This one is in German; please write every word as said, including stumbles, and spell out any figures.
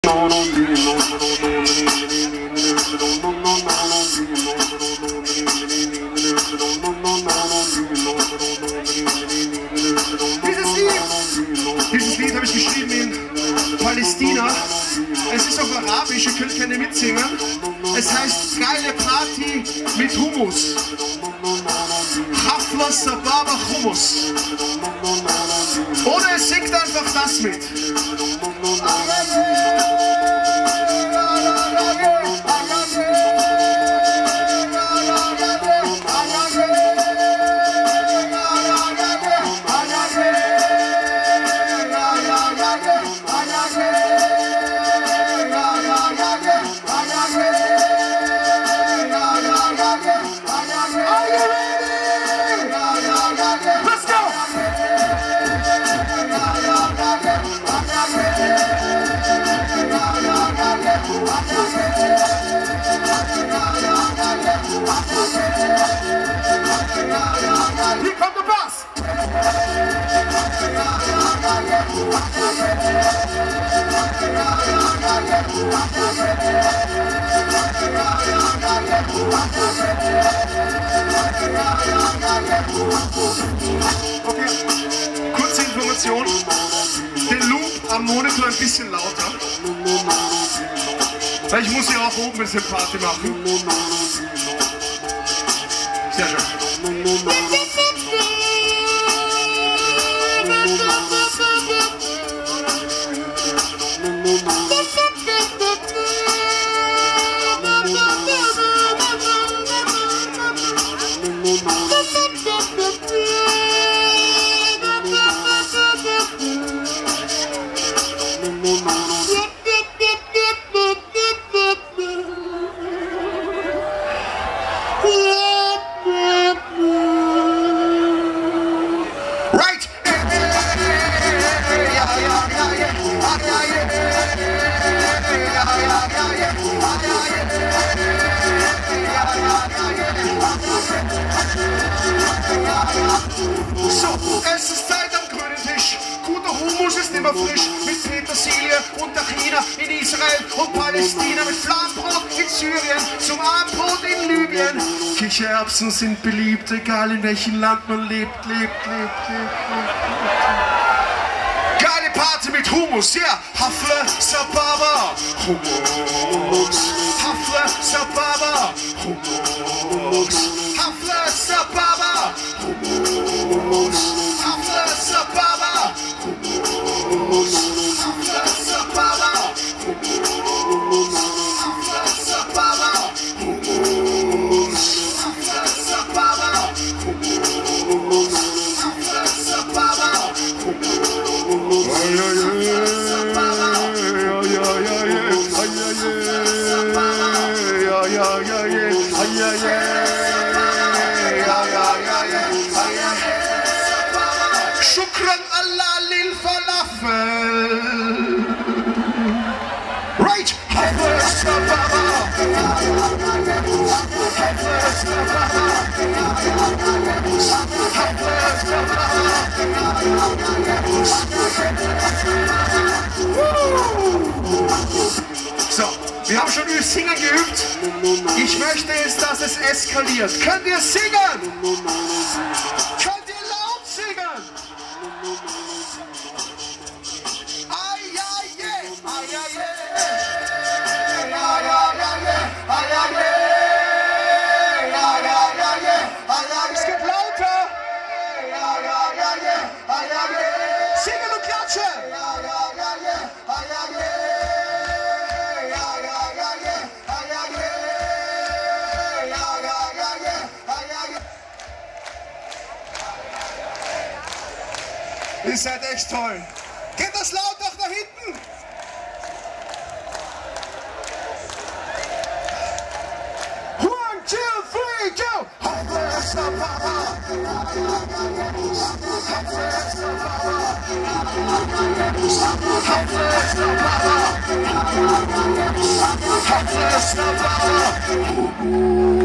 Dieses Lied, dieses Lied habe ich geschrieben in Palästina. Es ist auf Arabisch, ihr könnt gerne mitsingen. Es heißt geile Party mit Hummus. Hafla Sababa Hummus. Oder es singt einfach das mit. Hier kommt der Bass! Okay, kurze Information. Den Loop am Monitor ein bisschen lauter. Weil ich muss ja auch oben ein bisschen Party machen. Sehr schön. So, es ist Zeit am grünen Tisch. Guter Hummus ist immer frisch. Mit Petersilie und Tachina in Israel und Palästina. Mit Flammbrot in Syrien, zum Abendbrot in Libyen. Kichererbsen sind beliebt, egal in welchem Land man lebt, lebt, lebt, lebt, lebt. Geile Party mit Hummus, ja. Yeah. Hafle Sababa, Hummus. Hafle Sababa, Hummus. Hafle Sababa, Hummus. Hafle Sababa, Hummus. Hafle Sababa, Hummus. Hafle Sababa, Hummus. Hafle Sababa, Hummus. Hafle Sababa, Shukran Allah lil Falafel. Right. So, wir haben schon über Singen geübt. Ich möchte jetzt, dass es eskaliert. Könnt ihr singen? Könnt ihr laut singen? Ai, ai, je. Ai, ai, je. Ai, ai, je. Ai, ai, je. Ai, ai, je. Ai, ai, es geht lauter. Ai, ai, je. Ai, ai, je. Singen und klatschen. Ai, ai, je. Ai, ai, je. Ihr seid echt toll. Geht das laut auch nach hinten? One, two, three, go! Hummus.